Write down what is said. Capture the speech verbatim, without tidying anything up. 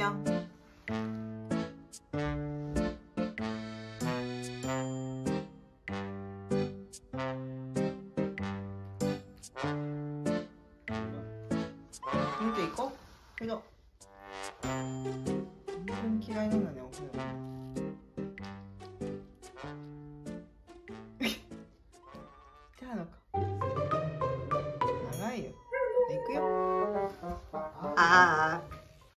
よ。見ていこう。けど本当に嫌いなんだね、お風呂。来たのか。長いよ。行くよ。ああ。